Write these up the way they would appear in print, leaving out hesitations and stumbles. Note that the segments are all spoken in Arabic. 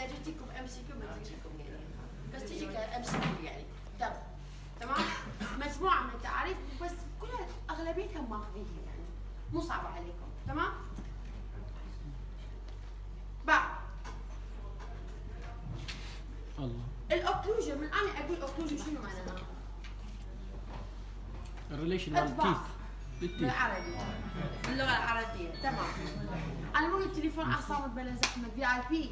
اذا جتيكم ام سي كيو ما تجيكم يعني، بس تجي كام سي كيو يعني. تمام؟ مجموعه من التعاريف بس كلها اغلبيتها ماخذينها يعني، مو صعبه عليكم. تمام؟ بعد الله الاوكلوجن، من انا اقول اوكلوجن شنو معناها؟ الريليشن مال التيث بالعربي، باللغه العربيه. تمام. انا مو التليفون على صامت بلا زحمه في اي بي.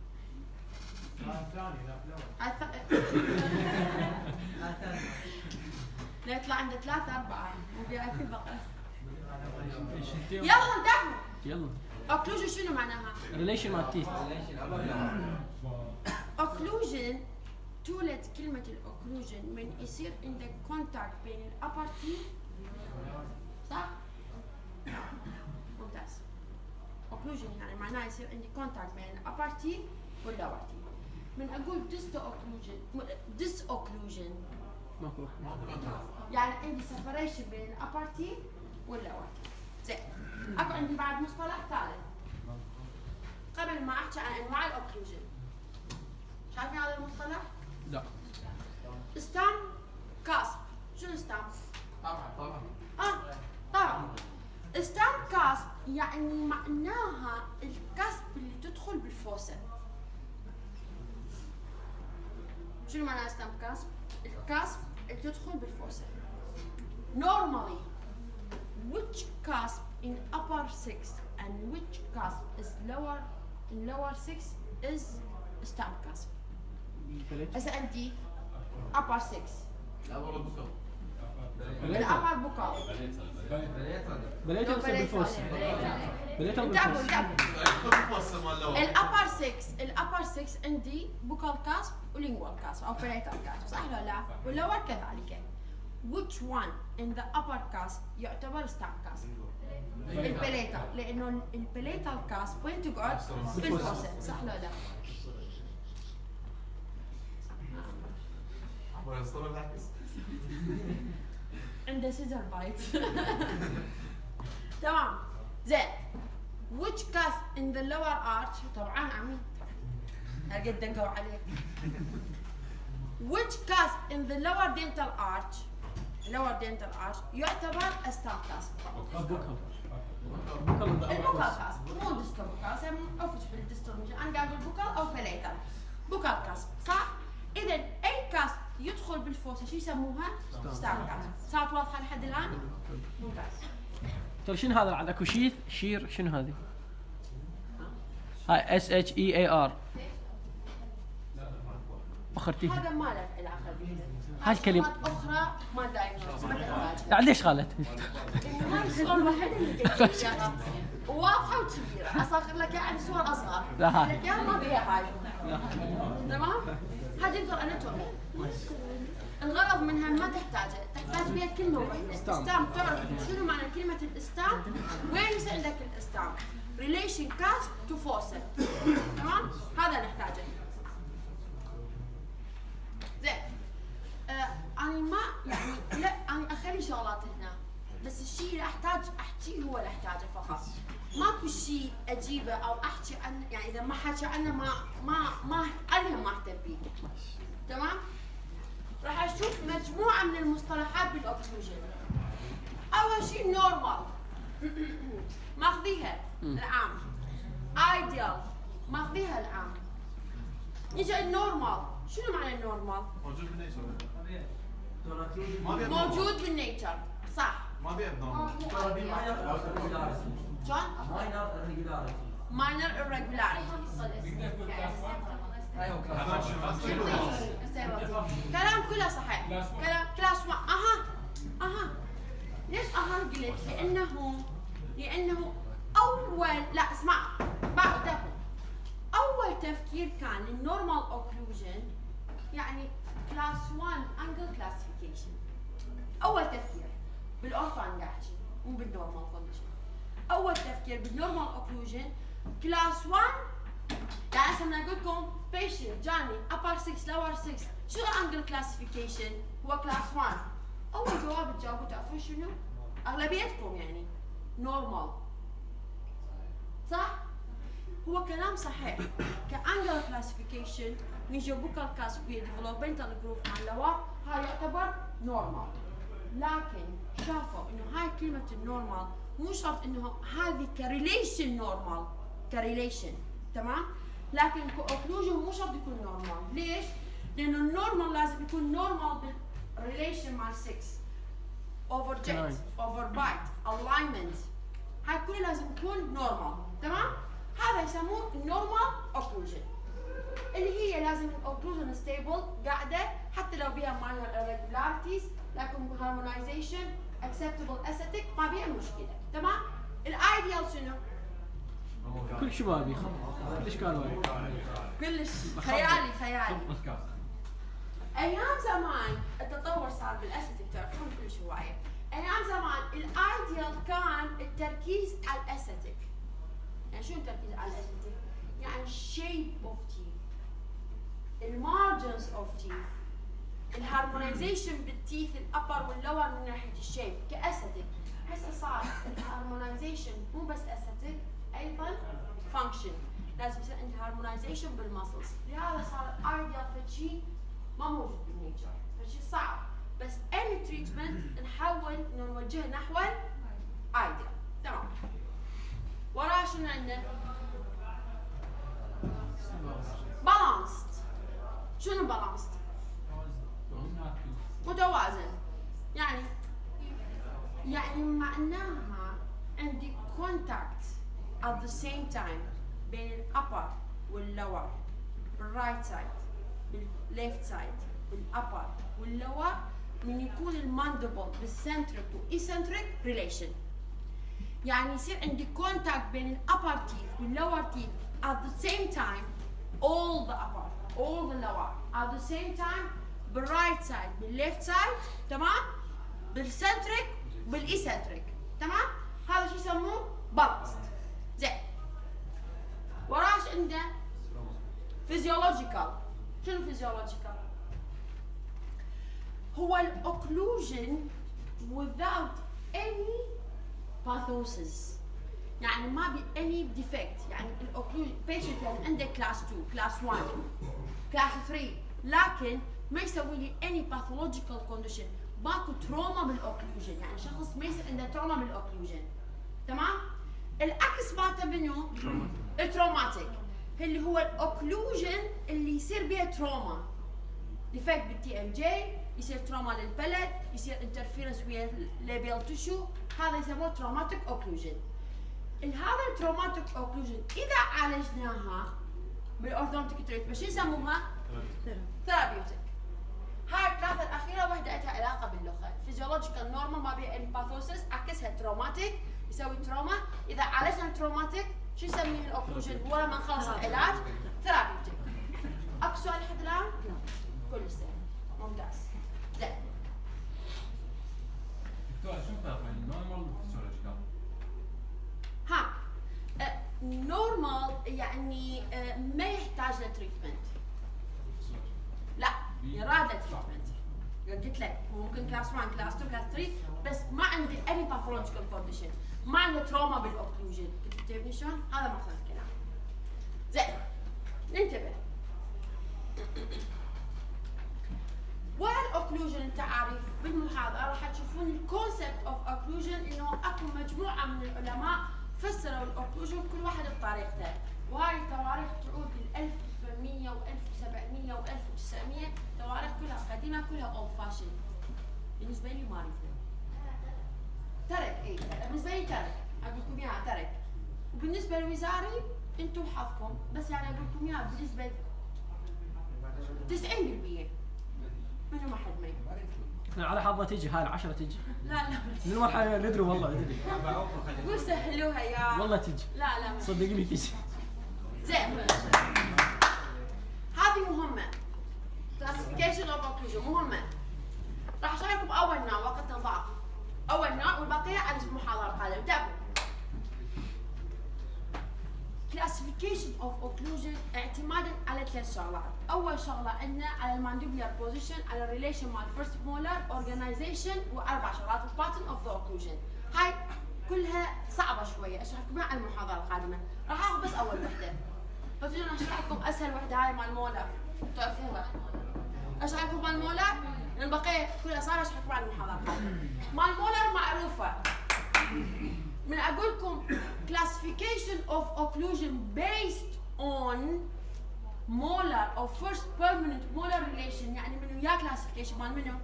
لا يطلع عنده 3 4 وفي اي بي بقى. يلا انتبهوا. يلا اوكلوجن شنو معناها؟ ريليشن مال التيث. اوكلوجن تولد كلمة الاوكلوجن من يصير عندك كونتاكت بين الابر تي، صح؟ ممتاز. اوكلوجن يعني معناه يصير عندي كونتاكت بين الابر تي واللور تي. من اقول ديس اوكلوجن ماكو يعني عندي سيبريشن بين الابر تي واللور تي. زين. اكو عندي بعد مصطلح ثالث قبل ما احكي عن انواع الاوكلوجن. شايفين هذا المصطلح؟ لا. ستام كاسب. شنو ستام؟ طبعا طبعا. ستام كاسب يعني معناها الكاسب اللي تدخل بالفوسة. شنو معناها ستام كاسب؟ الكاسب اللي تدخل بالفوسة. Normally, which cusp in upper 6 and which cusp is in lower 6 is stem cusp. هسه عندي upper 6. الأول بكر. الأبر بوكال. بليتر بالفوس. بليتر بالفوس. الأبر 6 عندي بوكال كاسب ولينجوال كاسب أو بليتر كاسب، صح ولا لا؟ واللور كذلك. Which one in the upper cusp يعتبر stem cusp؟ البليتر، لأنه البليتر كاسب وين تقعد؟ بالفوسة، صح ولا لا؟ عنده سيزر بايت. تمام. زين. Which cusp in the lower arch؟ طبعا عمي هالقد دنقوا عليك. Which cusp in the lower dental arch يعتبر a stem cusp؟ بوكال. البوكال كاسب مو ديستو بوكال، اوفش بالديستولوجي، انا قاعد اقول بوكال او بليتر. بوكال كاسب، صح؟ اذا اي كاسب يدخل بالفوسه شو يسموها؟ ستام كاسب. صارت واضحه لحد الان؟ ممتاز. ترى شنو هذا بعد اكو شير شنو هذه؟ هاي اس اتش اي اي ار اخرتيها. هذا ما له علاقه به. هاي الكلمه اخرى ما دايجنوز ما تحتاجها. لا ليش غلط؟ هاي الصور الوحيده اللي قلت اياها واضحه وكبيره، اصغر لك يعني صور اصغر. لا هاي لك اياها ما بيها هاي. تمام؟ هذه دكتور اناتومي. الغرض منها ما تحتاجها، تحتاج بها كلمه واحده. استام. تعرف شنو معنى كلمه الاستام؟ وين يصير عندك الاستام؟ ريليشن كاست تو فوسل. تمام؟ هذا نحتاجه. زين. انا ما يعني لا انا اخلي شغلات هنا، بس الشيء اللي احتاج احكيه هو اللي احتاجه فقط. ماكو شيء اجيبه او احكي عنه، يعني اذا ما حكي عنه ما انا ما اهتم به. تمام؟ راح اشوف مجموعه من المصطلحات بالاوكلوجن. اول شيء نورمال ماخذيها العام. ايديال ماخذيها العام. يجي النورمال. شنو معنى النورمال؟ موجود بالنيتشر، صح. ما بيبدأ. شلون؟ minor irregularities. كلام كله صحيح. كلام كلاس 1. ليش قلت؟ لأنه أول لا اسمع بعده أول تفكير كان النورمال اوكلوجن يعني كلاس 1 انجل كلاسيفيكيشن. أول تفكير بالأورفان قاعد مو بالنورمال كونديشن. أول تفكير بالنورمال اوكلوجن كلاس 1. يعني هسه اقول لكم بيشنت جاني upper 6 lower 6 شو الانجل كلاسيفيكيشن؟ هو كلاس 1. اول جواب تجاوبوا تعرفون شنو؟ اغلبيتكم يعني نورمال، صح؟ هو كلام صحيح. كانجل كلاسيفيكيشن نيجي بوكال كاس ديفلوبمنتال جروب مع اللوار هاي يعتبر نورمال، لكن شافوا انه هاي كلمه النورمال مو شرط انه هذه كريليشن نورمال، كريليشن تمام، لكن كاوكلوجن مو شرط يكون نورمال. ليش؟ لانه النورمال لازم يكون نورمال بالريليشن مع 6 اوفر جيت اوفر بايت الاينمنت، هاي كلها لازم يكون نورمال تمام. هذا يسموه النورمال اوكلوجن، اللي هي لازم الاوكلوجن ستيبل قاعده حتى لو بها ماينر irregularities، لكن هارمونايزيشن اكسبتبل استيك ما بيها مشكله تمام. الايديال شنو؟ كل شبابي ليش كانوا كلش خيالي خيالي. ايام زمان التطور صار بالاستيك، تعرفون كل شويه. ايام زمان الايديال كان التركيز على الاستيك. يعني شو التركيز على الاستيك؟ يعني shape of teeth، المارجنز اوف teeth، الهارمونايزيشن بالتيث الابر واللور من ناحيه الشيب كاستيك. هسه صار الهارمونايزيشن مو بس استيك، ايضا فانكشن، لازم يصير عندي هارمونايزيشن بالمسلز، لهذا صار الايديال فشي ما موجود بالنيتشر، فشي صعب. بس any treatment نحاول انه نوجهه نحو الايديال تمام. وراه شنو عندنا؟ بالانسد. شنو بالانسد؟ متوازن. يعني معناها عندي كونتاكت at the same time بين الابر واللور، بالرايت سايد بالليفت سايد، بالابر واللور، من يكون الماندبل بالسنتريك وايسنتريك ريليشن. يعني يصير عندي كونتاكت بين الابر تيث واللور تيث at the same time، all the upper all the lower at the same time، بالرايت سايد بالليفت سايد تمام، بالسنتريك بالايسنتريك تمام. هذا شو يسموه؟ بالانسد. زين وراش عنده فيزيولوجيكال. شنو فيزيولوجيكال؟ هو الاوكلوجن without any pathosis، يعني ما بي any defect. يعني الاوكلوجن patient يعني عنده كلاس 2 كلاس 1 كلاس 3، لكن ما يسوي لي any pathological condition، ماكو تروما بالاوكلوجن، يعني شخص ما يصير عنده تروما بالاوكلوجن تمام. العكس مالته منو؟ التروماتيك، اللي هو الاوكلوجن اللي يصير بها تروما، ديفكت بالتي ام جي، يصير تروما للبلد، يصير انترفيرنس ويا الليبيال تشو، هذا يسموه تروماتيك اوكلوجن. هذا التروماتيك اوكلوجن اذا عالجناها بالاورثودونتيك تريتمنت شو يسموها؟ ثيرابيوتيك. هاي الثلاثه الاخيره وحده لها علاقه باللغه، فيزيولوجيكال نورمال ما بيها اني باثوسيس، عكسها تروماتيك يسوي تروما. اذا عالجنا التروماتيك شو نسميه الاوكلوجن ورا ما نخلص العلاج؟ ثيرابيوتيك. اكو سؤال لحد الان؟ كل سنه ممتاز. زين دكتور شو الفرق بين النورمال والفيزيولوجيكال؟ ها نورمال يعني ما يحتاج لتريتمنت، لا يراد لتريتمنت. قلت لك هو ممكن كلاس 1 كلاس 2 كلاس 3، بس ما عندي اني باثولوجيكال كونديشن، ما عنده تروما بالاوكلوجن. كنت تفهمني شلون؟ هذا مقصد الكلام. زين ننتبه. والاوكلوجن التعاريف بالمحاضره راح تشوفون الكونسبت اوف اوكلوجن، انه اكو مجموعه من العلماء فسروا الاوكلوجن كل واحد بطريقته، وهاي التواريخ تعود لل 1100 و1700 و1900، تواريخ كلها قديمه كلها اولد فاشن. بالنسبه لي ما اريدها. ترك اي بالنسبه لي ترك، اقول لكم اياها ترك. وبالنسبه للوزاري انتم حظكم، بس يعني اقول لكم اياها بنسبه 90%. منو ما حد مي. احنا على حظنا تجي هاي 10 تجي. لا لا من المرحله ندري والله ندري. قول سهلوها يا والله تجي. لا لا صدقني تجي. زين هذه مهمه. كلاسيفيكيشن اوف اوكلوجن مهمه. راح اشرح لكم اول نوع وقت نضاف. اول نوع والبقيه على المحاضره القادمه. تابعوا. classification of occlusion اعتمادا على ثلاث شغلات. اول شغله عندنا على المانديبولار بوزيشن، على الريليشن مع الفيرست مولر، اورجنايزيشن، واربع شغلات الباترن اوف ذا اوكلوجن. هاي كلها صعبه شويه، اشرح لكم على المحاضره القادمه. راح اخذ بس اول وحده. قلت لهم اشرح لكم اسهل وحده هاي مال مولر تعرفوها. اشرح لكم مال مولر لان بقيه كلها صار اشرح لكم عن المحاضرات. مال مولر معروفه. من اقول لكم classification of occlusion based on molar or first permanent molar relation يعني من وياه classification مال منو؟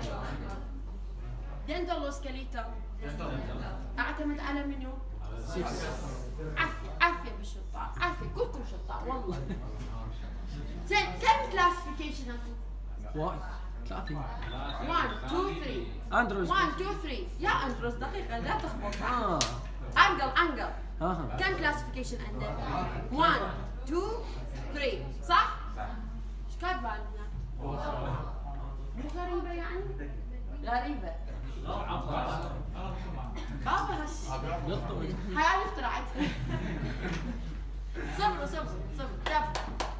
dental or skeletal؟ اعتمد على منو؟ عافية بالشطار، عافية كلكم شطار والله. زين كم classification اكو؟ واحد ثلاثة 1 2 3 اندروز 1 2 3 يا اندروز دقيقة لا تخبط. انجل كم كلاسيفيكيشن عنده؟ 1 2 3 صح؟ ايش كاتبه عندنا؟ مو غريبة يعني؟ غريبة بابا هاي انا اخترعتها. صبروا تابعوا.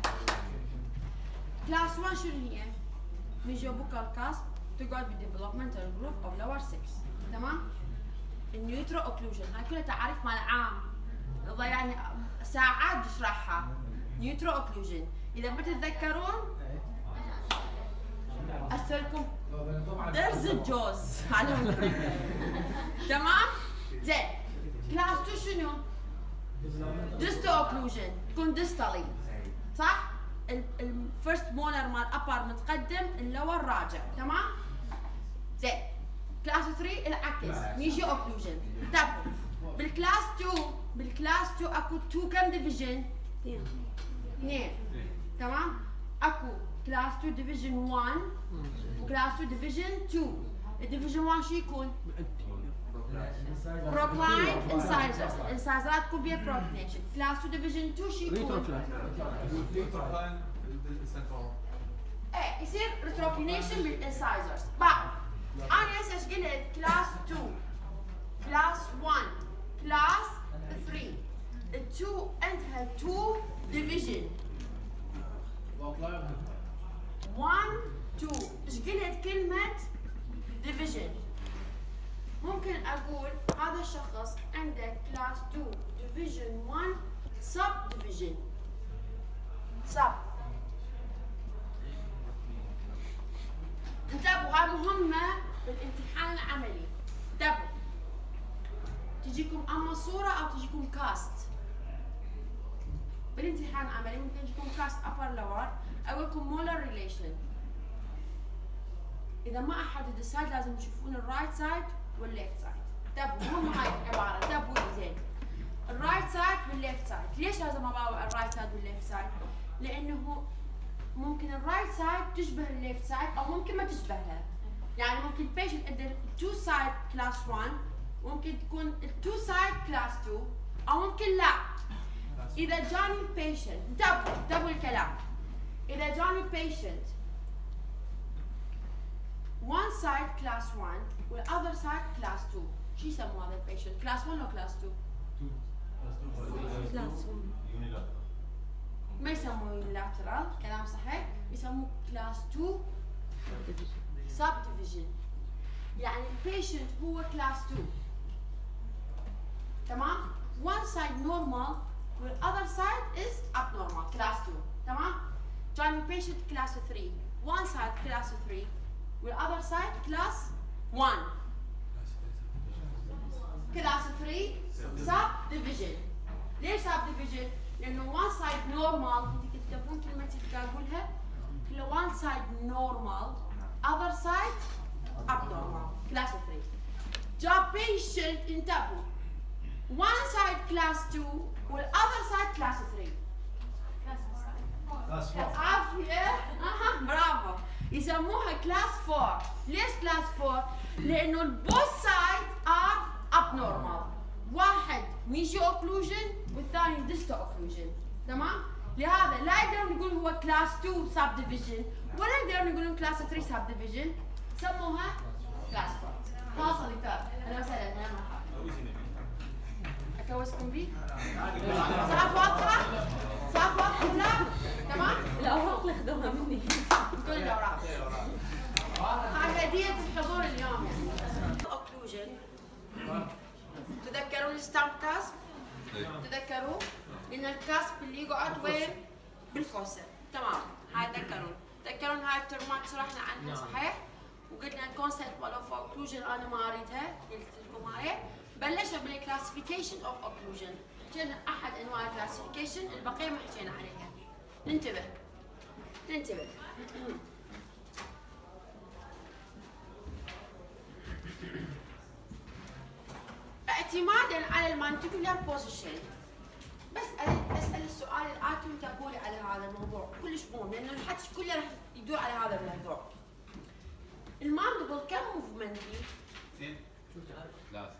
كلاس 1 شنو هي؟ ميجو بوكال كاست تقعد بالديفلوبمنتال جروب او لور 6 تمام؟ النيوترو اوكلوجن هاي كلها تعريف مال عام يعني ساعات نشرحها. نيوترو اوكلوجن اذا ما تتذكرون ارسلكم درس الجوز على تمام؟ زين كلاس 2 شنو؟ ديستو اوكلوجن تكون ديستالي صح؟ الفيرست مولر مال ابر متقدم اللور راجع تمام؟ زين كلاس 3 العكس ميجي اوكلوجن. انتبهوا بالكلاس 2 اكو 2 كم ديفيجن؟ 2 تمام؟ اكو كلاس 2 ديفيجن 1 وكلاس 2 ديفيجن 2. الديفيجن 1 شو يكون؟ بروكلاين انسايزرز، انسايزرات تكون بيها بروكلينيشن. كلاس 2 ديفيجن 2 شو يكون؟ ايه يصير ريتروكلينيشن بالانسايزرز. بعد انا هسه ايش قلت؟ كلاس 2 كلاس 1 كلاس 3 ال2 عندها 2 ديفيجن 1 2. ايش قلت كلمة ديفيجن؟ ممكن اقول هذا الشخص عنده كلاس 2 ديفيجن 1 سب ديفيجن سب. انتبهوا هاي مهمة بالامتحان العملي. انتبهوا تجيكم اما صورة او تجيكم كاست. بالامتحان العملي ممكن تجيكم كاست upper lower اقول لكم مولر ريليشن. اذا ما احدد السايد لازم تشوفون الرايت سايد والليفت سايد. انتبهوا مو هاي العبارة انتبهوا زين. الرايت سايد والليفت سايد. ليش لازم اباوع الرايت سايد والليفت سايد؟ لانه ممكن الرايت سايد تشبه الليفت سايد او ممكن ما تشبهها. يعني ممكن البيشنت عنده التو سايد كلاس 1 ممكن تكون التو سايد كلاس 2 او ممكن لا. اذا جاني البيشنت انتبهوا الكلام. اذا جاني البيشنت one side class 1 والother side class 2 شو يسموا هذا البيشنت؟ كلاس 1 او كلاس 2؟ كلاس 1. ما يسموه unilateral كلام صحيح، يسموه كلاس 2 سب ديفيجن. يعني البيشنت هو كلاس 2 تمام؟ one side normal والother side is abnormal كلاس 2 تمام؟ جاني البيشنت كلاس 3 one side كلاس 3 والother side كلاس 1 كلاس 3 سب ديفيجن. ليش سب ديفيجن؟ لانه one side normal انت تكتبون كلمة تقولها كل one side normal other side abnormal كلاس 3. جاب patient انتبهوا one side class 2 والother side class 3. كلاس 4 عافية برافو. يسموها كلاس 4. ليش كلاس 4؟ لانه البوث سايد ار abnormal. واحد ميجي اوكلوجن والثاني ديستو اوكلوجن تمام؟ لهذا لا يقدرون يقولون هو كلاس 2 سب ديفيجن ولا يقدرون يقولون كلاس 3 سب ديفيجن. سموها كلاس 4. خلاص دكتور انا وسهلا يا مرحبا. اكوسكم بي؟ صارت واضحة؟ صارت واضحة ولا؟ تمام؟ الأوراق اللي أخذوها مني كل الأوراق. هاي هدية الحضور اليوم يعني. اوكلوجن تذكرون الستامب كاست؟ تذكروا؟ قلنا الكاسب اللي يقعد وين؟ بالفوسا. تمام. هاي تذكرون هاي الترمات شرحنا عنها صحيح؟ وقلنا الكونسبت مال اوف اوكلوجن انا ما اريدها، قلت لكم هاي. بلشنا بالكلاسيفيكيشن اوف اوكلوجن، حكينا احد انواع الكلاسيفيكيشن، البقيه ما حكينا عليها. ننتبه. اعتمادا على المانتيكولار بوزيشن، بس اسال السؤال الاتي وانتبهوا لي على هذا الموضوع كلش مهم، لانه الحكي كله راح يدور على هذا الموضوع. الماندبل كم موفمنت لي؟ 2 3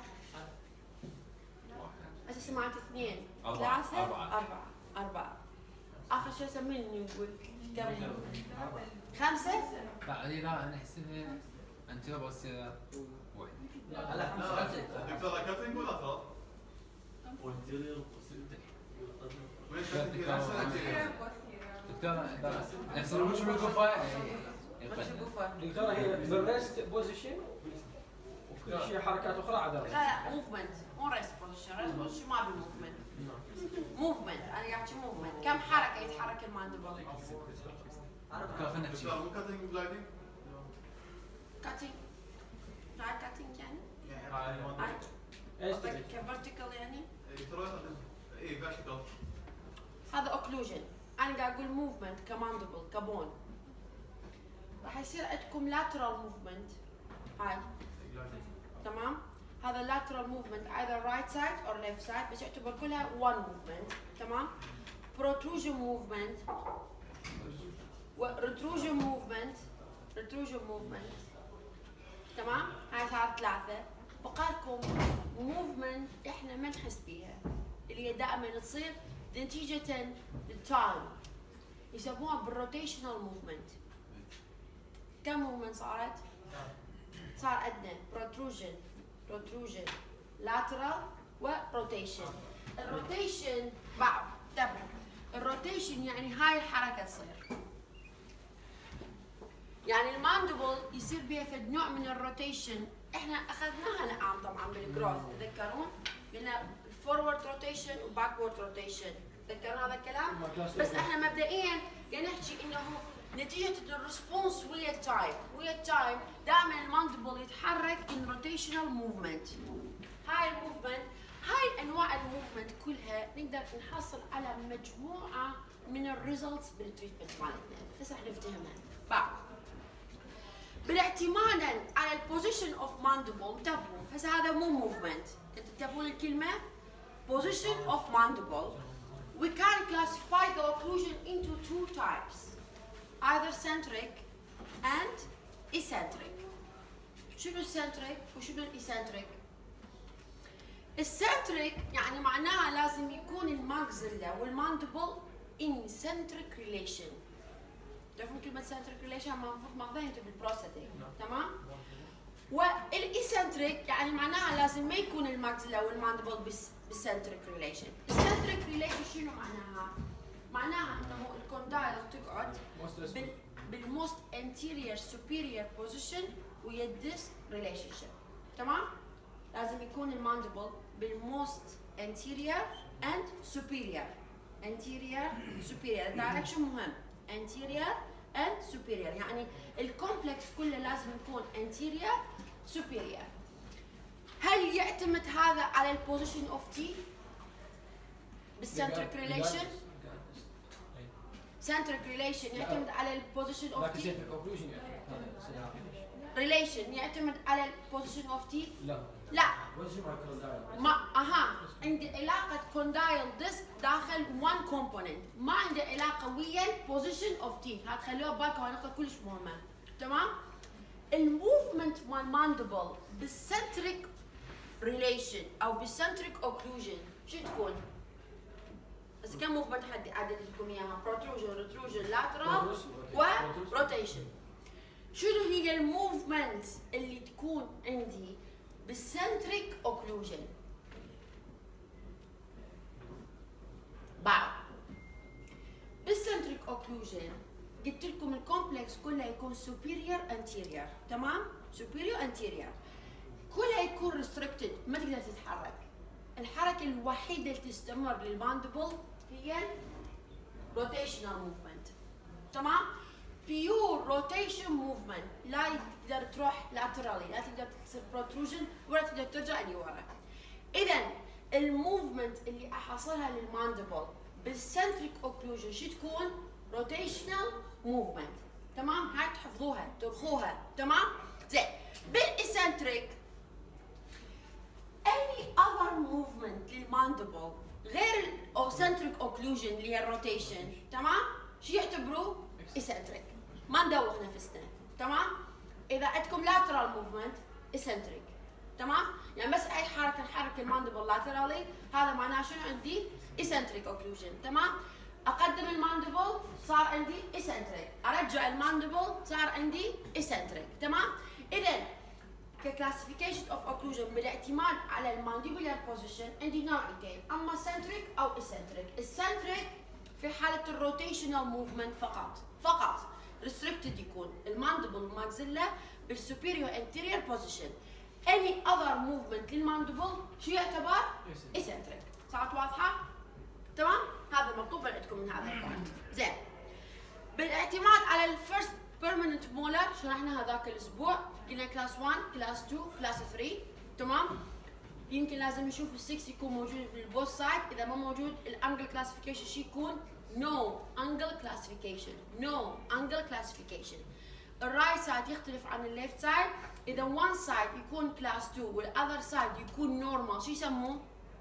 هسه سمعت 2 4 3 4 اخر شيء سميني يقول كم؟ 5 لا نحسبها انت بس واحد. على 5 دكتور كاتنج ولا ثلاث؟ دكتور نحسب وش بالقفا. دكتورة هي بالريست بوزيشن وكل شيء حركات اخرى عدا لا موفمنت مو ريست بوزيشن، ريست بوزيشن ما بالموفمنت. موفمنت انا قاعد احكي موفمنت، كم حركه يتحرك الماندبل؟ دكتور مو كاتنج جلايدنج؟ كاتنج لا كاتنج يعني؟ ايش كفرتيكال يعني؟ دكتور اي فيرتيكال. هذا اوكلوجن. انا قاعد اقول موفمنت كماندبل كبون. راح يصير عندكم lateral movement هاي تمام؟ هذا lateral movement either right side or left side، بس يعتبر كلها one movement. تمام؟ protrusion movement و retrusion movement. تمام؟ هاي صارت 3. بقى لكم movement احنا ما نحس بيها، اللي هي دائما تصير نتيجة للتايم، يسموها بالروتيشنال موفمنت. كم موفمنت صارت؟ صار عندنا protrusion lateral وروتيشن. الروتيشن بعد الروتيشن يعني هاي الحركة تصير، يعني الماندبل يصير بها فد نوع من الروتيشن. احنا اخذناها نعم طبعا بالجروث، تذكرون؟ قلنا الفورورد روتيشن وباكورد روتيشن، تذكرون هذا الكلام؟ بس احنا مبدئيا قاعد نحكي انه نتيجة الريسبونس ويا التايم دائما الماندبل يتحرك in rotational movement. هاي الموفمنت، هاي انواع الموفمنت كلها نقدر نحصل على مجموعة من الريزلتس بالتريتمنت مالتنا، هسه احنا نفتهمها بعد. بالاعتمادا على البوزيشن اوف ماندبل، انتبهوا هسه هذا مو موفمنت، انتبهون الكلمة position of mandible. We can classify the occlusion into 2 types, either centric and eccentric. شنو السنتريك وشنو الإيسنتريك؟ السنتريك يعني معناها لازم يكون الماكسيلا والماندبل in centric relation. تعرفون كلمة centric relation المفروض ماخذينها انتم بالبروستاتيك، تمام؟ والإيسنتريك يعني معناها لازم ما يكون الماكسيلا والماندبل بالسنتريك ريليشن. السنتريك ريليشن شنو معناها؟ معناها انه الكوندايل تقعد بالموست انتيريور سوبيريور بوزيشن ويا الديسك ريليشن شيب، تمام؟ لازم يكون الماندبل بالموست انتيريور اند سوبيريور. انتيريور سوبيريور، الدايركشن مهم. انتيريور اند سوبيريور يعني الكومبلكس كله لازم يكون انتيريور سوبيريور. هل يعتمد هذا على البوزيشن اوف تي بالسنتريك ريليشن؟ سنتريك ريليشن يعتمد على البوزيشن اوف تي. ريليشن يعتمد على البوزيشن اوف تي؟ لا ما عندي علاقة كوندايل ديسك داخل one component، ما عندي علاقة ويا البوزيشن اوف تي. هاد خلوها ببالكم، هاي نقطة كلش مهمة، تمام؟ الموفمنت مال ماندبل بالسنتريك ريليشن او بالسنتريك اوكلوجن شو تكون؟ بس كم موفمنت حد عدد لكم اياها؟ بروتروجن، ريتروجن، لاترال وروتيشن. شنو هي الموفمنت اللي تكون عندي بالسنتريك اوكلوجن؟ بعد بالسنتريك اوكلوجن قلت لكم الكومبلكس كله يكون سوبيريور انتيريور، تمام؟ سوبيريور انتيريور كلها يكون ريستريكتد، ما تقدر تتحرك. الحركة الوحيدة اللي تستمر للماندبل هي روتيشنال موفمنت. تمام؟ بيور روتيشن موفمنت، لا تقدر تروح لاترالي، لا تقدر تصير بروتروجن ولا تقدر ترجع لورا. اذا الموفمنت اللي احصلها للماندبل بالسنتريك اوكلوجن شو تكون؟ روتيشنال موفمنت. تمام؟ هاي تحفظوها ترخوها. تمام؟ زين. بالاسنتريك any other movement للماندبل غير الاوسنتريك اوكلوجن اللي هي الروتيشن، تمام؟ شو يعتبروه؟ اسنتريك. ما ندوخ نفسنا. تمام؟ اذا عندكم lateral movement اسنتريك. تمام؟ يعني بس اي حركه نحرك الماندبل لاترالي هذا معناه شنو عندي؟ اسنتريك اوكلوجن. تمام؟ اقدم الماندبل صار عندي اسنتريك، ارجع الماندبل صار عندي اسنتريك. تمام؟ اذا ككلاسيفيكيشن اوف اوكلوجن بالاعتماد على المانديبولار بوزيشن عندي نوعين، اما سنتريك او اسنتريك. السنتريك في حاله الروتيشنال موفمنت فقط ريستريكتد يكون الماندبل ماكسيلا بالسوبيريور انتيريور بوزيشن. اني اذر موفمنت للماندبل شو يعتبر؟ اسنتريك. صارت واضحه؟ تمام؟ هذا مطلوب عندكم من هذا البارت. زين. بالاعتماد على الفيرست بيرمننت مولر شرحنا هذاك الاسبوع، قلنا كلاس 1 كلاس 2 كلاس 3. تمام؟ يمكن لازم نشوف ال6 يكون موجود بالبوث سايد، اذا ما موجود الانجل كلاسيفيكيشن شو يكون؟ نو انجل كلاسيفيكيشن. نو انجل كلاسيفيكيشن. الرايت سايد يختلف عن الليفت سايد، اذا وان سايد يكون كلاس 2 والاذر سايد يكون نورمال شو يسموه؟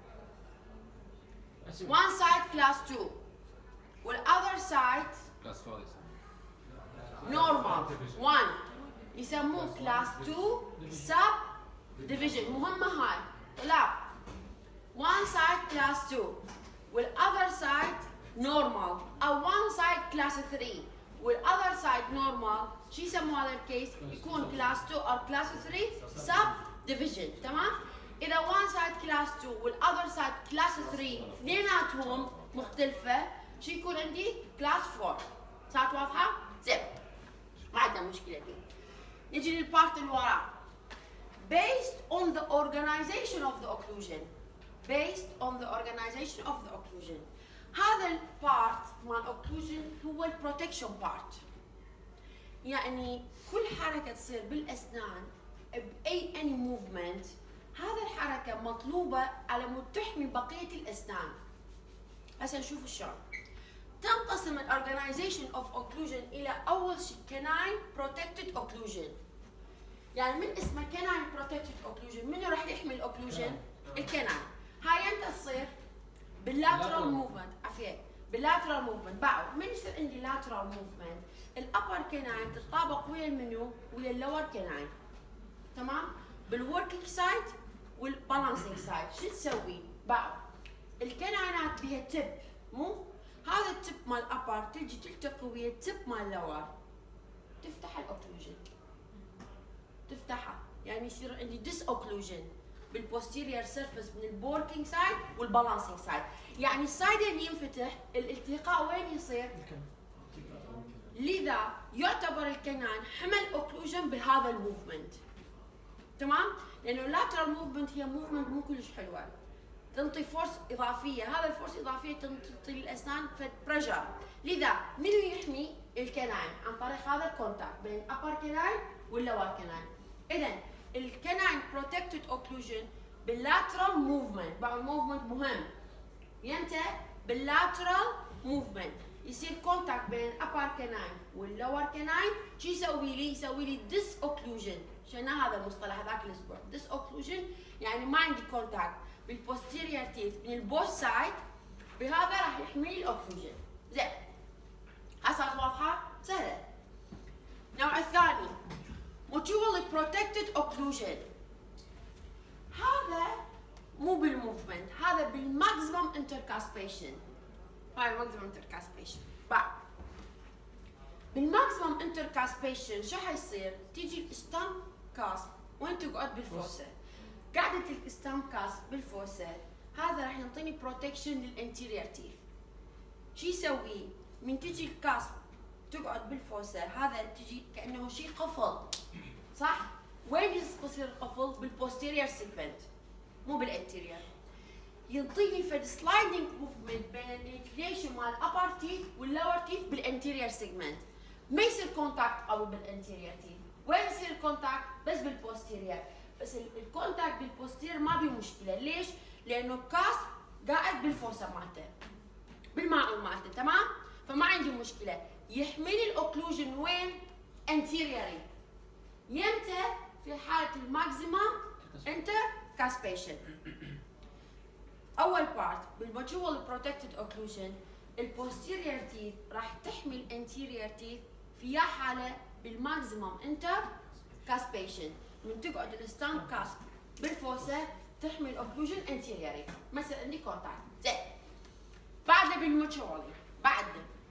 وان سايد كلاس 2 والاذر سايد كلاس 4 نورمال 1 يسموه كلاس 2 سب ديفيجن. مهمة هاي. لا one side class 2 والother side normal او one side class 3 والother side normal شو يسموه هذا الكيس؟ يكون كلاس 2 او كلاس 3 سب ديفيجن. تمام؟ اذا one side class 2 والother side class 3 اثنيناتهم مختلفة شو يكون عندي؟ كلاس 4. صارت واضحة؟ زين. ما عندنا مشكلة دي. نجي للبارت اللي وراه. Based on the organization of the occlusion. Based on the organization of the occlusion. هذا البارت مال occlusion هو البروتكشن بارت. يعني كل حركة تصير بالأسنان بأي any movement هذا الحركة مطلوبة على مود تحمي بقية الأسنان. هسه نشوف شلون. تنقسم الاورجنايزيشن اوف اوكلوجن الى اول شيء كناين بروتكتد اوكلوجن. يعني من اسمه كناين بروتكتد اوكلوجن، منو راح يحمي الاوكلوجن؟ الكناين. هاي امتى تصير؟ باللاترال موفمنت. عفيت. باللاترال موفمنت. بعد من يصير عندي لاترال موفمنت الابر كناين تتطابق ويا المنو؟ ويا اللور كناين. تمام؟ بالوركينج سايد والبالانسينج سايد شو تسوي؟ بعد الكناينات بها تب، مو؟ هذا التب مال الابر تجي تلتقي ويا التب مال اللور تفتح الاوكلوجن. تفتحها يعني يصير عندي ديس اوكلوجن بالبوستيريور سيرفيس من البوركينج سايد والبالانسينج سايد. يعني السايدين ينفتح، الالتقاء وين يصير؟ لذا يعتبر الكناين حمل اوكلوجن بهذا الموفمنت. تمام؟ لانه اللاترال موفمنت هي موفمنت مو كلش حلوه، تنطي فورس اضافيه، هذا الفورس الاضافيه تنطي للاسنان فد بريشر. لذا منو يحمي الكناين؟ عن طريق هذا الكونتاكت بين الابر كناين واللور كناين. اذا الكناين بروتكتد اوكلوجن باللاترال موفمنت. بعد موفمنت مهم يمتى؟ باللاترال موفمنت يصير كونتاكت بين الابر كناين واللور كناين. شو يسوي لي؟ يسوي لي ديس اوكلوجن. شفنا هذا المصطلح هذاك الاسبوع. ديس اوكلوجن يعني ما عندي كونتاكت بالبوستيريور تيث من البوث سايد، بهذا راح يحمي لي الاوكلوجن. زين. صارت واضحه؟ سهله. النوع الثاني mutually protected occlusion. هذا مو بالموفمنت، هذا بالماكسيمم انتركاسبيشن. هاي الماكسيمم انتركاسبيشن. بعد بالماكسيمم انتركاسبيشن شو حيصير؟ تيجي الاستام كاسب وين تقعد بالفوسه. قاعدة الاستام كاسب بالفوسه هذا راح يعطيني بروتكشن للانتيريور تيث. شو يسوي؟ من تجي الكاسب تقعد بالفوسه هذا تجي كانه شيء قفل، صح؟ وين يصير القفل؟ بالبوستيريور سيجمنت مو بالانتيريور. ينطيني فد سلايدنج موفمنت بين الانكليشن مال الابر تيث واللور تيث بالانتيريور سيجمنت. ما يصير كونتاكت قوي بالانتيريور تيث، وين يصير كونتاكت؟ بس بالبوستيريور. بس الكونتاكت بالبوستيريور ما بيه مشكله، ليش؟ لانه كاس قاعد بالفوسه مالته بالماعون مالته، تمام؟ فما عندي مشكله. يحمل الاوكلوجن وين؟ انتيريوري. يمتى؟ في حاله الماكسيمم انتر كاسبيشن. اول بارت بالماتشوال بروتكتد اوكلوجن، البوستيريور تيث راح تحمي الانتيريور تيث في حاله بالماكسيمم انتر كاسبيشن. من تقعد الستاند كاسب بالفوسه تحمي الاوكلوجن انتيريوري، مثلا عندي كونتاكت. زين. بعد بالماتشوالي، بعد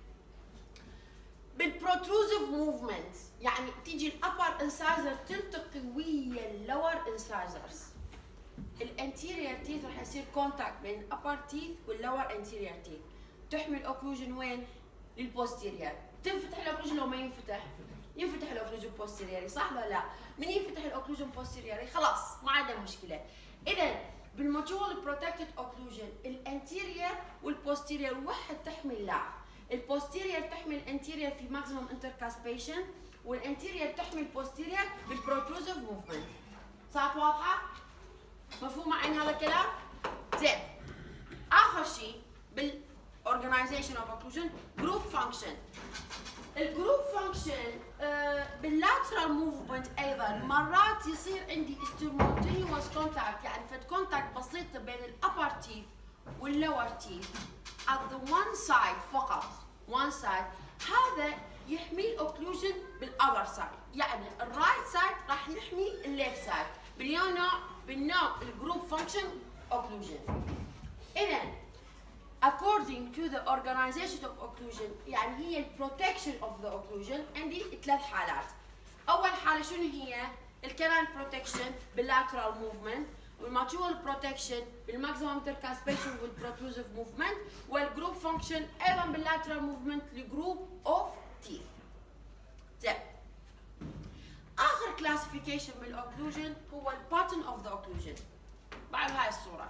بالبروتروزيف موفمنت، يعني تيجي الابر انسايزر تلتقي ويا اللور انسايزرز. الانتيريور تيث راح يصير كونتاكت بين الابر تيث واللور انتيريور تيث. تحمي الاوكلوجن وين؟ للبوستيريور. تنفتح الاوكلوجن لو ما ينفتح؟ ينفتح الاوكلوجن بوستيريوري، صح ولا لا؟ من ينفتح الاوكلوجن بوستيريوري خلاص ما عندنا مشكله. اذا بالماتشوال بروتكتد اوكلوجن الانتيريور والبوستيريور وحد تحمي اللاعب. البوستيريور تحمي الانتيريور في ماكسيمم انتركاسبيشن، والانتيريور تحمي البوستيريور بالبروتروزيف موفمنت. صارت واضحه؟ مفهوم معي هذا الكلام؟ زين. اخر شيء بالاورجنايزيشن اوف اوكلوجن جروب فانكشن. الجروب فانكشن باللاترال موفمنت ايضا مرات يصير عندي ستيمولتينيوس كونتاكت، يعني فد كونتاكت بسيطه بين الابر تيث واللور تيث at the one side فقط، one side. هذا يحمي الاوكلوجن بالاذر سايد، يعني الرايت سايد راح يحمي الليفت سايد بالنوع الجروب فانكشن اوكلوجن. اذا according to the organization of occlusion، يعني هي protection of the occlusion عندي ثلاث حالات. اول حاله شنو هي؟ الكنال protection باللاترال موفمنت، والماتشوال بروتكشن بالماكسيمم انتركاسبيشن والبروتروزيف موفمنت، والجروب فانكشن ايضا باللاترال موفمنت لجروب اوف تيث. زين. اخر كلاسيفيكيشن بالاوكلوجن هو الباترن اوف ذا اوكلوجن. بعد هاي الصوره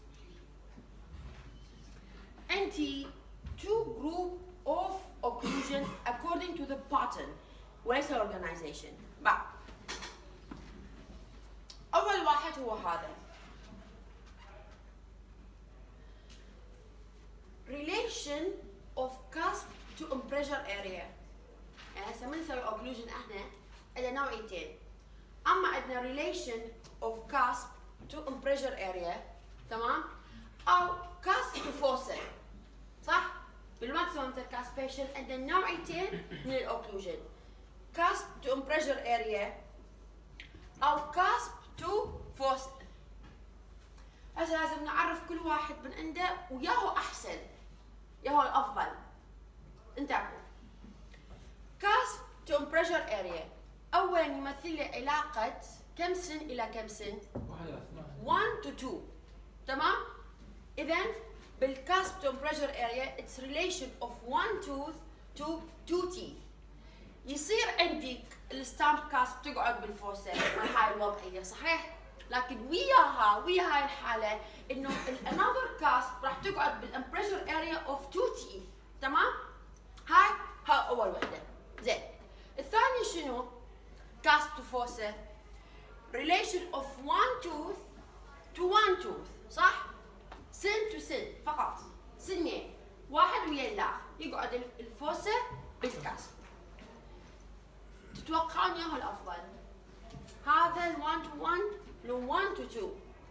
عندي two group of occlusion according to the pattern وليس organization. بعد اول واحد هو هذا relation of cusp to pressure area. يعني هسه من نسوي occlusion احنا عندنا نوعيتين، اما عندنا relation of cusp to pressure area، تمام؟ او cusp to fossa، صح؟ بالماكسيمم انتركاسبيشن عندنا نوعيتين من الاوكلوجن، cusp to pressure area او cusp to fossa. هسه لازم نعرف كل واحد من عنده وياهو احسن، ياهو الافضل. انتبهوا. cusp to pressure area اولا يمثل لي علاقه كم سن الى كم سن؟ 1 to 2، تمام؟ اذا بالcusp to pressure area it's relation of 1 tooth to 2 teeth. يصير عندك الستامب كاسب تقعد بالفوسه مع هاي الوضعيه، صحيح؟ لكن ويا هاي الحاله انه another cusp راح تقعد بالpressure area of 2 teeth، تمام؟ هاي اول وحده. زين. الثاني شنو؟ cusp to fossa relation of 1 tooth to 1 tooth، صح؟ سن تو سن فقط، سنين واحد ويا الاخر يقعد الفوسه بالكاسب. تتوقعون ياهو الافضل؟ هذا ال 1 to 1 لو 1 to 2؟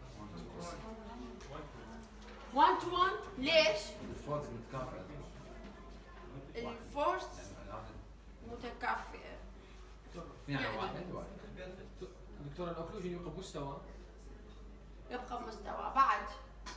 1 to 1 ليش؟ الفورس متكافئة. الفورس متكافئة. يعني واحد. دكتور الاوكلوجن يبقى بمستوى؟ يبقى بمستوى. بعد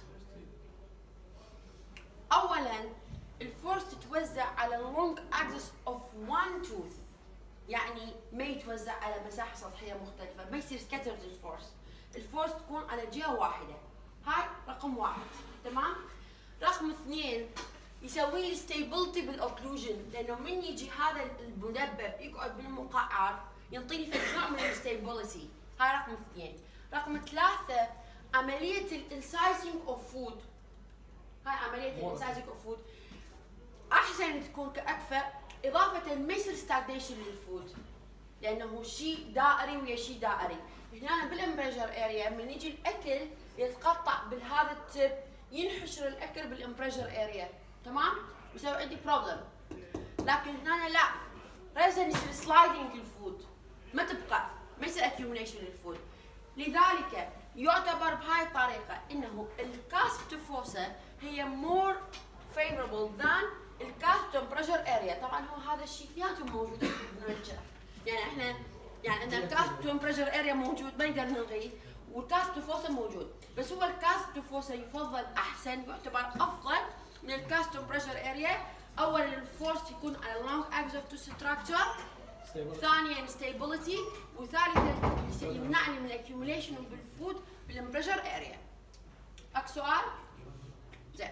اولا الفورس تتوزع على اللونج اكسس اوف 1 توث، يعني ما يتوزع على مساحه سطحيه مختلفه، ما يصير سكاترد الفورس. الفورس تكون على جهه واحده. هاي رقم واحد، تمام؟ رقم اثنين يسوي لي ستيبلتي بالاوكلوجن، لانه من يجي هذا المدبب يقعد بالمقعر ينطيني في نوع من الستيبلتي. هاي رقم اثنين. رقم ثلاثه عمليه الانسايزنج اوف فود، هاي عمليه الانسايزنج اوف فود احسن تكون كاكفأ، اضافه ما يصير ستاجنيشن للفود لانه شيء دائري ويا شيء دائري. هنا بالامبريجر اريا من يجي الاكل يتقطع بهذا التب، ينحشر الاكل بالامبريجر اريا، تمام؟ يسوي عندي بروبلم. لكن هنا لا، لازم يصير سلايدنج الفود، ما تبقى، ما يصير اكيوميليشن للفود. لذلك يعتبر بهاي الطريقه انه الكاسب تفوسه هي مور فيفربل ذان الكاسب تمبريتشر اريا. طبعا هو هذا الشيء اثنيناتهم موجودين بالنيتشر، يعني احنا يعني عندنا الكاسب تمبريتشر اريا موجود ما نقدر نلغيه، والكاسب تفوسه موجود، بس هو الكاسب تفوسه يفضل احسن، يعتبر افضل من الكاسب تمبريتشر اريا. اولا الفورس يكون على لونج اكسس اوف تو ستراكشر، ثانيا ستيبلتي، وثالثا يمنعني من الاكيوميليشن بالفود بالامبريشر اريا. اك سؤال؟ زين.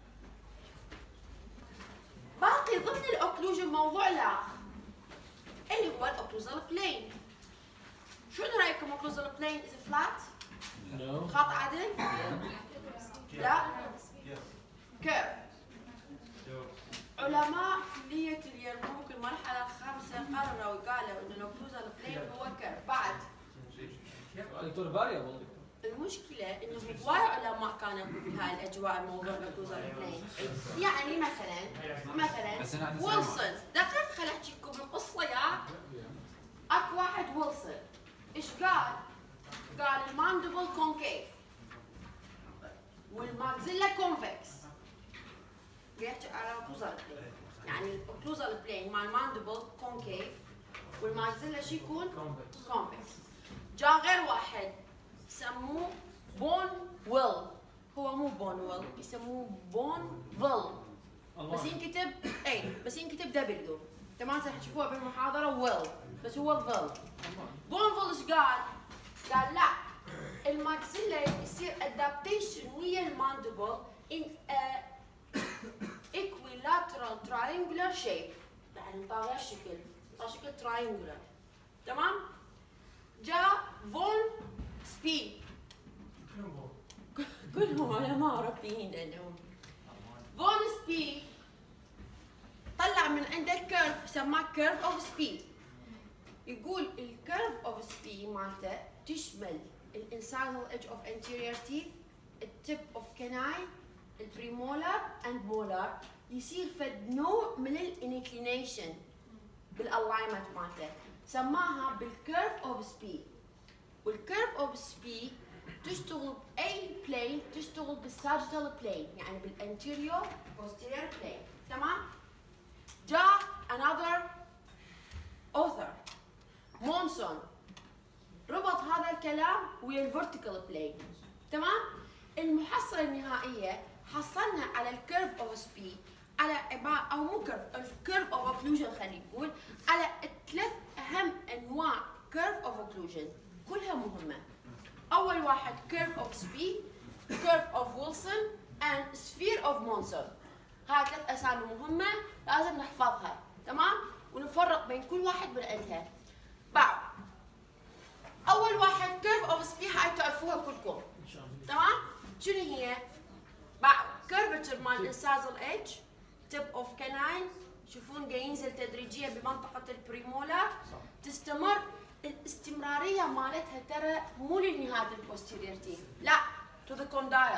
باقي ضمن الاوكلوجن موضوع لا اللي هو الاوكلوزال بلين. شنو رايكم اوكلوزال بلين از فلات؟ خط عدل؟ لا؟ كيرف. علماء كلية اليرموك المرحلة الخامسة قرروا وقالوا إن الأوكلوزال بلين هو كيرف. بعد دكتور فاريبل. المشكلة إنه هواي علماء كانوا بهاي الأجواء موضوع الأوكلوزال بلين. يعني مثلا ويلسون، دقيق خل أحكيكم القصة يا أكو واحد ويلسون، إيش قال؟ قال الماندبل كونكيف والماكسيلا كونفكس. بيحكي على الاوكلوزال بلين، يعني الاوكلوزال بلين مع الماندبل كونكيف والماكسيلا شو يكون؟ كونفكس. جاء غير واحد سموه بون ويل، هو مو بون ويل، يسموه بون فيل، بس ينكتب بس ينكتب دبليو، تمام؟ راح تشوفوها بالمحاضره ويل، بس هو فيل. بون فيل ايش قال؟ قال لا، الماكسيلا يصير ادابتيشن ويا الماندبل in a equilateral triangular shape، يعني طالع شكل triangular، تمام؟ جاء فون سبي، كلهم علماء اوروبيين لانهم فون سبي طلع من عنده كيرف سماه كيرف اوف سبي. يقول الكيرف اوف سبي مالته تشمل الانسايدال ايدج اوف anterior teeth، التب اوف canine، البريمولار اند مولار، يصير فد نوع من الانكلينيشن بالالاينمنت مالته، سماها بالكيرف اوف سبي. والكيرف اوف سبي تشتغل باي بلين؟ تشتغل بالساجيتال بلين، يعني بالانتيريور بوستيريور بلين، تمام؟ جاء another author مونسون ربط هذا الكلام ويا الفيرتيكال بلين، تمام؟ المحصله النهائيه حصلنا على الكيرف اوف سبي على او مو كيرف اوف اوكلوجن، خلينا نقول على ثلاث اهم انواع كيرف اوف اوكلوجن كلها مهمه. اول واحد كيرف اوف سبي، كيرف اوف ويلسون اند سفير اوف مونسون. هاي ثلاث اسامي مهمه لازم نحفظها، تمام؟ ونفرق بين كل واحد من عندها. بعد اول واحد كيرف اوف سبي هاي تعرفوها كلكم، تمام؟ شنو هي؟ بعد كيرفتشر مال الانسازل ايدج، تب اوف كاناين، تشوفون قاعد ينزل تدريجيا بمنطقه البريمولار، تستمر الاستمراريه مالتها ترى مو لنهايه البوستيريور تيث، لا تو ذا كوندايل.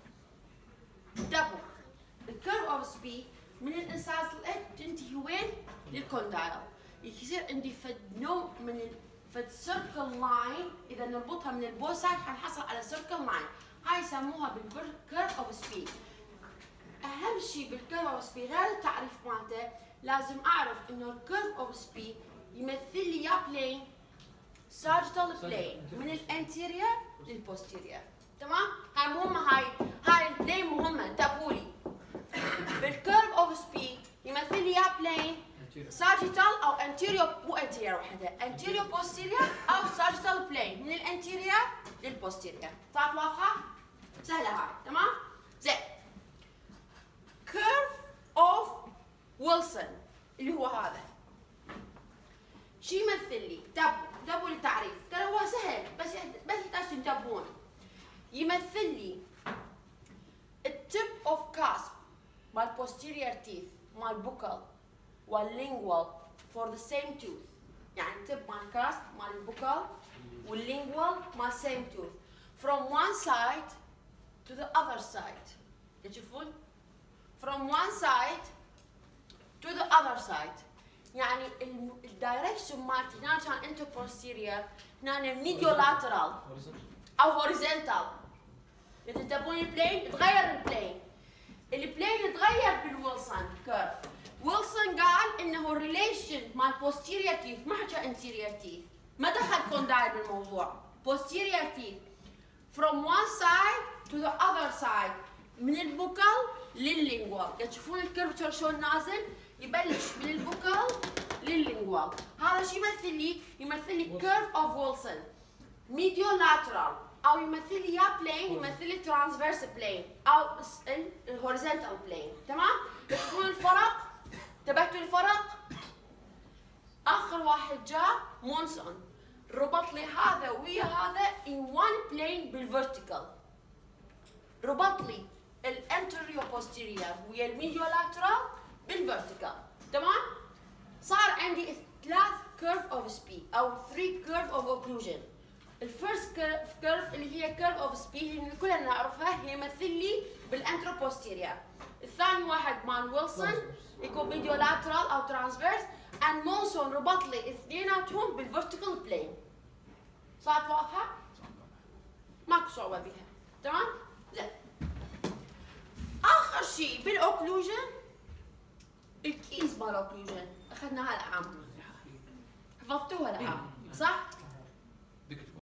دبل الكيرف اوف سبي من الانسازل ايدج تنتهي وين؟ للكوندايل. يصير عندي فد نوع من فد سيركل لاين، اذا نربطها من البوسايد حنحصل على سيركل لاين، هاي يسموها بالكيرف اوف سبي. اهم شيء بالكيرف اوف سبي غير التعريف مالته، لازم اعرف انه الكيرف اوف سبي يمثل لي يا بلين ساجيتال بلين من الانتيريور للبوستيريور، تمام؟ هاي مهمه، هاي ليه مهمه؟ انتبهوا لي. بالكيرف اوف سبي يمثل لي يا بلين ساجيتال او انتيريور، مو انتيريور وحده، انتيريور بوستيريور او ساجيتال بلين من الانتيريور للبوستيريور. صارت واضحه؟ سهله هاي، تمام؟ زين. كيرف اوف ويلسون اللي هو هذا شو يمثل لي؟ انتبهوا التعريف، ترى هو سهل بس يحتاج تنتبهون. يمثل لي التب اوف كاسب مال posterior teeth مال buccal والlingual for the same tooth. يعني التب مال كاسب مال البوكال والlingual مال same tooth from one side to the other side. تشوفون؟ from one side to the other side. يعني الدايركشن مالتي هنا كان انتو posterior، هنا ميديو لاترال او هوريزونتال. اذا تبون البلين تغير البلين. البلين تغير بالويلسون كيرف. ويلسون قال انه الريليشن مال posterior teeth ما حكى anterior teeth، ما دخل كوندايل بالموضوع. posterior teeth from one side to the other side من البوكال لللينجوال. تشوفون الكيرفتشر شلون نازل؟ يبلش من البوكال لللينجوال. هذا شو يمثل لي؟ يمثل لي كيرف اوف ويلسون ميديو لاترال، او يمثل لي يا بلين يمثل لي ترانسفيرس بلين او الهوريزونتال بلين. تمام؟ تشوفون الفرق؟ انتبهتوا الفرق؟ اخر واحد جاء مونسون ربط لي هذا ويا هذا in one plane بالفيرتيكال. ربط لي الانتريو بوستيريور ويا الميديو لاترال بالفيرتيكال. تمام؟ صار عندي 3 كيرف اوف سبي او 3 كيرف اوف اوكلوجن. الفيرست كيرف اللي هي كيرف اوف سبي اللي كلنا نعرفها هي يمثل لي بالانترو بوستيريور. الثاني واحد مال ويلسون يكون ميديو لاترال او ترانسفيرس، and مونسون ربط لي اثنيناتهم بالفيرتيكال بلين. صارت واضحه؟ ماكو صعوبه بيها. تمام؟ زين. اخر شيء بالاوكلوجن الكيز مال الاوكلوجن اخذناها العام، حفظتوها العام صح؟